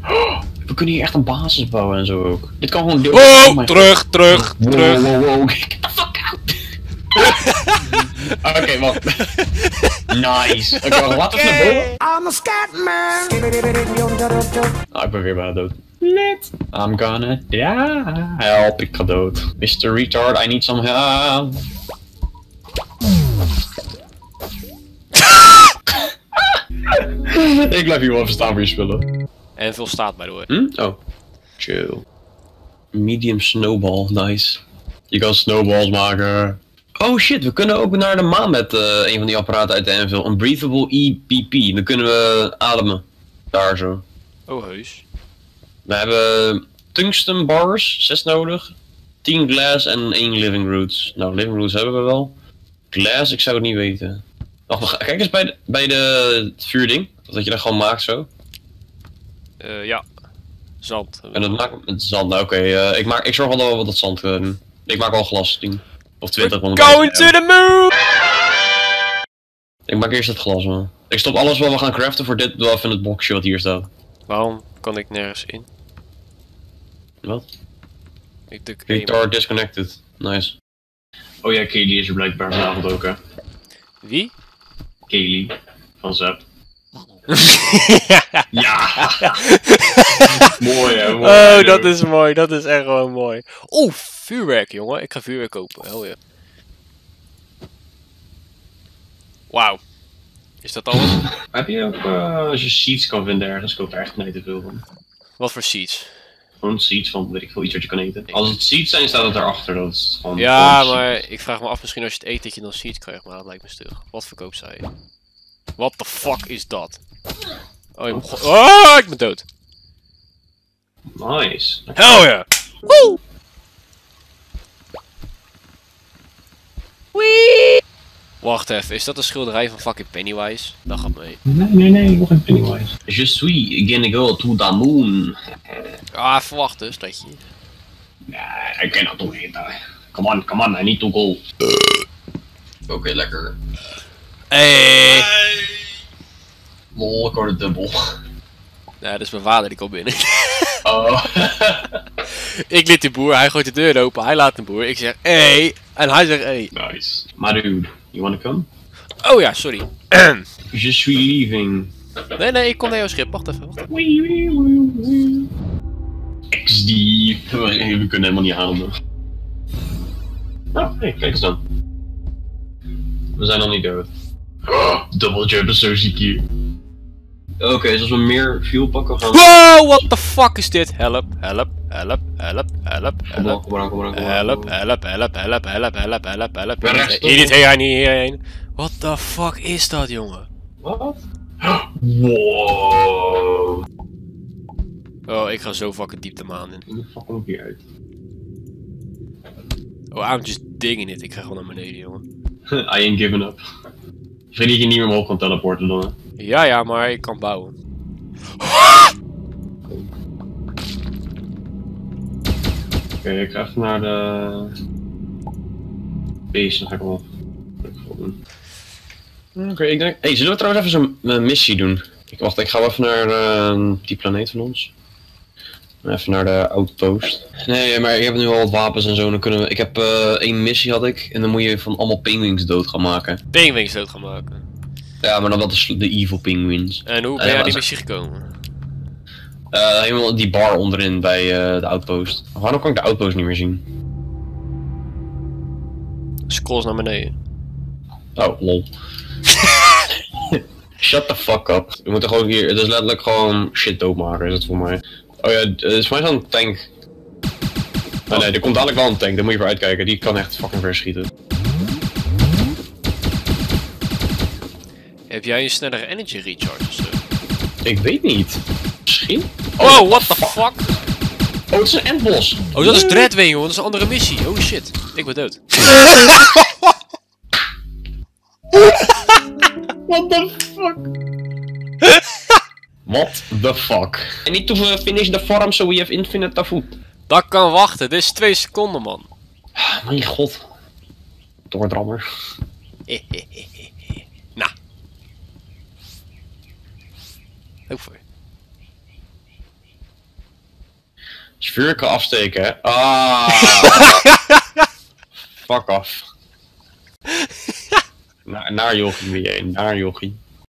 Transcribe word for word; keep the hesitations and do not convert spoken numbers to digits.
Oh, we kunnen hier echt een basis bouwen en zo ook. Dit kan gewoon deel Oh, oh terug, terug, wow, terug. Wow, wow, wow. Get the fuck out. Oké, okay, wacht. Nice. Oké, okay, wacht, laten we naar boven. I'm a scat man. Ah, ik ben weer bijna dood. Let. I'm gonna die. Help, ik ga dood. mister Retard, I need some help. Ik blijf hier wel even staan voor je spullen. En veel staat by the way. Hm? Oh. Chill. Medium snowball, nice. Je kan snowballs maken. Oh shit, we kunnen ook naar de maan met uh, een van die apparaten uit de Anvil. Een breathable E P P. Dan kunnen we ademen. Daar zo. Oh heus. We hebben tungsten bars, zes nodig. tien glass en één living roots. Nou, living roots hebben we wel. Glass, ik zou het niet weten. Wacht, kijk eens bij, de, bij de, het vuurding. Dat je dat gewoon maakt zo. Uh, ja. Zand. En dat maakt met zand. Nou, oké. Okay, uh, ik, maak, ik zorg wel dat we wat dat zand kunnen doen. Ik maak wel glas, tien. Of twintig. We're going to the moon! Ik maak eerst het glas, man. Ik stop alles wat we gaan craften voor dit wel even in het boxje wat hier staat. Waarom kan ik nergens in? Wat? Ik druk Retard disconnected. Nice. Oh ja, Kaylee is er blijkbaar vanavond ook, hè? Wie? Kaylee. Van Zap. Ja! Mooi, hè? Mooi, oh, dat is mooi. Dat is echt gewoon mooi. Oeh, vuurwerk, jongen. Ik ga vuurwerk kopen. Hel ja. Wauw. Is dat alles? Heb je ook, uh, als je seeds kan vinden ergens, koop daar echt niet te veel van. Wat voor seeds? Gewoon seeds van, weet ik veel, iets wat je kan eten. Als het seeds zijn, staat het daarachter. Dat is gewoon ja, gewoon maar seeds. ik vraag me af misschien als je het eet dat je dan seeds krijgt, maar dat lijkt me stug. Wat verkoopt zij? What the fuck is dat? Oh, je moet oh, ik ben dood. Nice. Hell yeah! Woe! Wee! Wacht even, is dat een schilderij van fucking Pennywise? Dat gaat mee. Nee, nee, nee, nog geen Pennywise. Je suis gonna go to the moon. Ah, even wachten, stadje. Nee, ik ken dat toch niet. Come on, come on, I need to go. Oké, okay, lekker. Hey. Lol, ik hoorde dubbel. Ja, dat is mijn vader, die komt binnen. Oh. Ik liet de boer, hij gooit de deur open, hij laat de boer. Ik zeg, hey. En hij zegt, hey. Nice. Maar dude, you wanna come? Oh ja, sorry. Je suis leaving. Nee, nee, ik kom naar jouw schip. Wacht even, wacht even. X D. We kunnen helemaal niet ademen. Oh, hey, kijk eens dan. We zijn nog niet dood. Oh, double jump is zo ziek hier. Oké, okay, dus als we meer fuel pakken gaan... Wow, what the fuck is dit? Help, help, help, help, help, help. Kom maar, kom maar, kom maar. Help, help, help, help, help, help, help, help. Ben rechts, Hier niet heen, niet hierheen. What the fuck is dat, jongen? Wat? Wow. Oh, ik ga zo fucking diep de maan in. Hoe de fuck kom ik hier uit? Oh, I'm just digging it. Ik ga gewoon naar beneden, jongen. I ain't giving up. Ik vind dat je niet meer omhoog kan teleporten dan, hè? Ja, ja, maar ik kan bouwen. Oké, okay, ik ga even naar de... Base, dan ga ik wel... Oké, okay, ik denk... Hey, zullen we trouwens even zo'n uh, missie doen? Ik, wacht, ik ga wel even naar uh, die planeet van ons. Even naar de outpost. Nee, maar ik heb nu al wat wapens en zo. Dan kunnen we... Ik heb uh, één missie had ik. En dan moet je van allemaal penguins dood gaan maken. Penguins dood gaan maken? Ja, maar dan wel de, de evil penguins. En hoe ben jij uh, aan die missie gekomen? Uh, helemaal die bar onderin bij uh, de outpost. Waarom kan ik de outpost niet meer zien? Scrolls naar beneden. Oh, lol. Shut the fuck up. We moeten gewoon hier... Het is letterlijk gewoon shit doodmaken, is het voor mij. Oh ja, het is voor mij zo'n tank. Oh nee, er komt dadelijk wel een tank, daar moet je voor uitkijken. Die kan echt fucking verschieten. Heb jij een snellere energy recharge of zo? Ik weet niet. Misschien? Oh, oh what the fuck? fuck? Oh, het is een endboss. Oh, dat is Dreadwing, joh. Dat is een andere missie. Oh shit. Ik ben dood. What the fuck? What the fuck? I need to finish the farm so we have infinite food. Dat kan wachten. Dit is twee seconden, man. Mijn god. Doordrammer. Nou. Ook voor je. Als je vuur kan afsteken, hè. Ah. Fuck af. Na, naar jochie ben jij, naar jochie.